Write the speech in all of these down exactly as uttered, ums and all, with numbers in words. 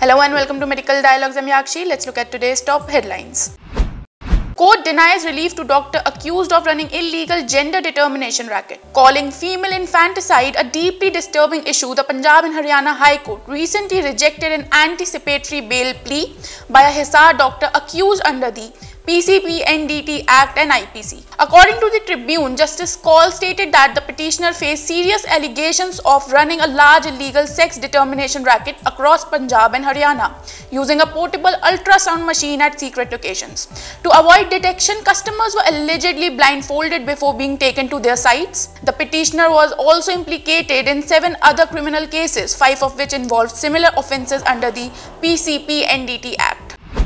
Hello and welcome to Medical Dialogues. I'm Yakshi. Let's look at today's top headlines. Court denies relief to doctor accused of running illegal gender determination racket. Calling female infanticide a deeply disturbing issue, the Punjab and Haryana High Court recently rejected an anticipatory bail plea by a Hisar doctor accused under the P C P N D T Act and I P C. According to the Tribune, Justice Kaul stated that the petitioner faced serious allegations of running a large illegal sex determination racket across Punjab and Haryana using a portable ultrasound machine at secret locations. To avoid detection, customers were allegedly blindfolded before being taken to their sites. The petitioner was also implicated in seven other criminal cases, five of which involved similar offences under the P C P N D T Act.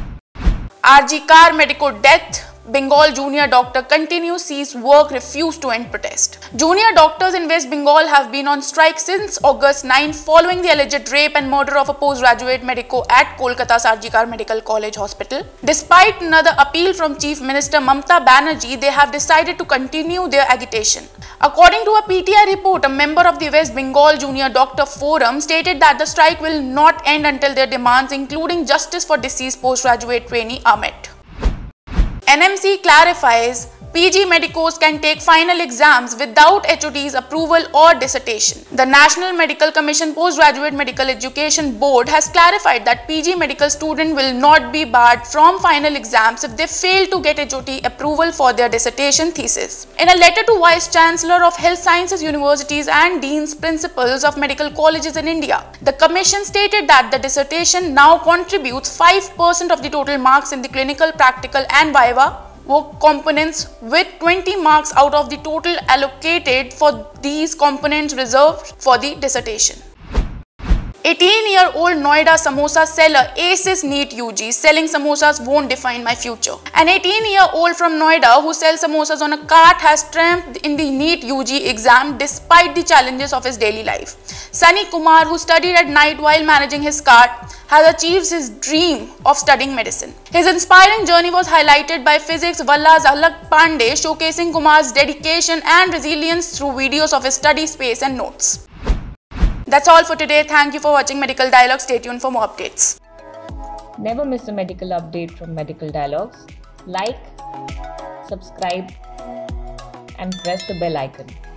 R G Kar medico death. Bengal junior doctor continues sees work, refused to end protest. Junior doctors in West Bengal have been on strike since August ninth following the alleged rape and murder of a postgraduate medico at Kolkata's R G Kar Medical College Hospital. Despite another appeal from Chief Minister Mamata Banerjee, they have decided to continue their agitation. According to a P T I report, a member of the West Bengal Junior Doctor Forum stated that the strike will not end until their demands, including justice for deceased postgraduate trainee, are met. N M C clarifies P G medicos can take final exams without H O D's approval or dissertation. The National Medical Commission Postgraduate Medical Education Board has clarified that P G medical students will not be barred from final exams if they fail to get H O D approval for their dissertation thesis. In a letter to Vice Chancellor of Health Sciences Universities and Deans Principals of Medical Colleges in India, the Commission stated that the dissertation now contributes five percent of the total marks in the clinical, practical and viva work components, with twenty marks out of the total allocated for these components reserved for the dissertation. eighteen-year-old Noida samosa seller aces NEET U G, selling samosas won't define my future. An eighteen-year-old from Noida who sells samosas on a cart has triumphed in the NEET U G exam despite the challenges of his daily life. Sunny Kumar, who studied at night while managing his cart, has achieved his dream of studying medicine. His inspiring journey was highlighted by physics Valla's Alak Pandey, showcasing Kumar's dedication and resilience through videos of his study space and notes. That's all for today. Thank you for watching Medical Dialogue. Stay tuned for more updates. Never miss a medical update from Medical Dialogues. Like, subscribe and press the bell icon.